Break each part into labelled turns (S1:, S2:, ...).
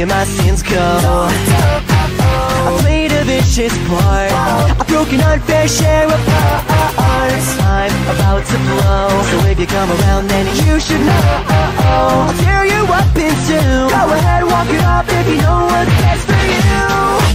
S1: and my sins go. I played a vicious part, I've broken unfair share of hearts. I'm about to blow, so if you come around then you should know. I'll tear you up in two. Go ahead, walk it off if you know what's best for you.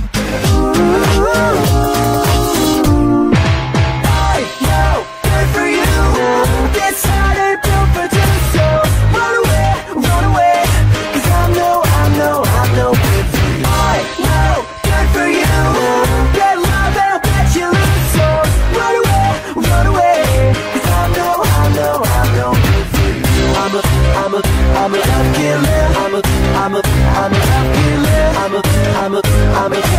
S1: I know, good for you. This heart ain't built for two, so run away, 'cause I'm no good for you. I know, good for you. Get love and I'll bet you lose, so run away, 'cause I'm no good for you. I'm a love killer. I'm a love killer. I'm a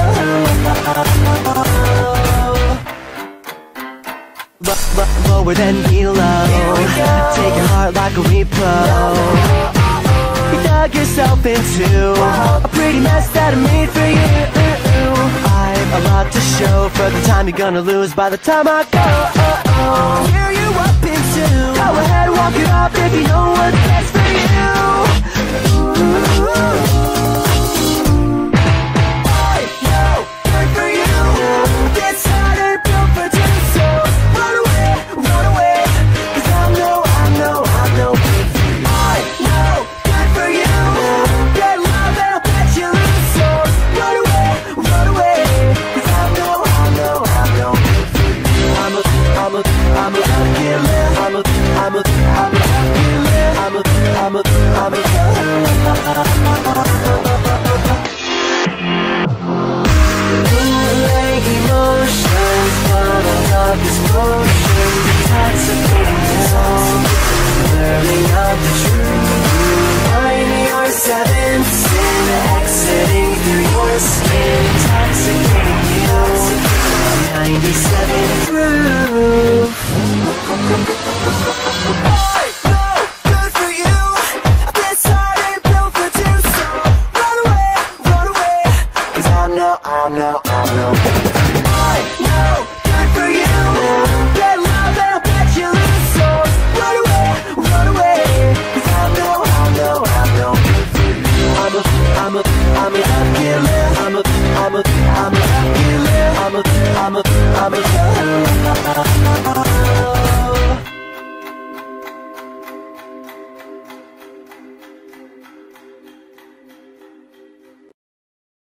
S1: lower than below. Take your heart like a repo. You dug yourself into a pretty mess that I made for you. I've a lot to show for the time you're gonna lose by the time I go. Tear you up in two. Go ahead, walk it off if you know what's best for you. I know, good for you. This heart ain't built for two, so run away, 'cause I'm no good for you. I know, good for you. Get love and I'll bet you lose, so run away, 'cause I'm no good for you. I'm a love killer. I'm a love killer. I'm a emotions, but I love this potion. Intoxicating zone, blurring out the truth. 9 or 7 sin, exiting through your skin. Intoxicating you, 97 proof. Good for you. This heart ain't built for two, so run away, 'cause I'm no I know, good for you. Get love and I'll bet you lose, so run away, 'cause I'm no good for you. I'm a love killer. I'm a love killer. I'm a